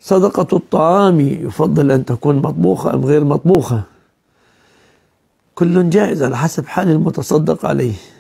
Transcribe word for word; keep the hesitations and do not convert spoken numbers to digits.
صدقة الطعام يفضل أن تكون مطبوخة أم غير مطبوخة؟ كل جائز على حسب حال المتصدق عليه.